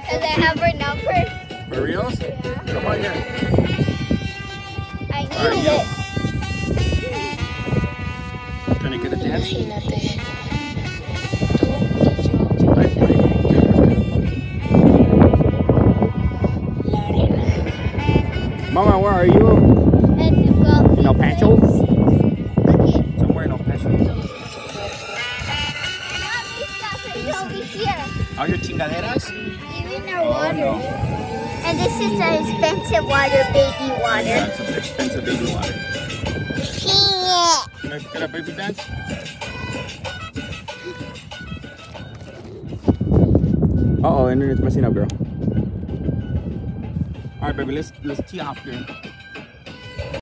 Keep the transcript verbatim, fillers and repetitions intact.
Because I have her number. For reals? Yeah. Come on here. I need Alright, it. Trying to get a dance? Imagínate. Like, like, La arena. Mama, where are you? And the golf. No Pancho? Look it. Somewhere in El Paso. Mommy, stop it over here. Are your chingaderas? Even our Oh, water. no. And this is an expensive water, baby water. Yeah, it's an expensive baby water. Yeah. Can I get a baby dance? Uh oh, internet's messing up, girl. Alright, baby, let's let's tee off here.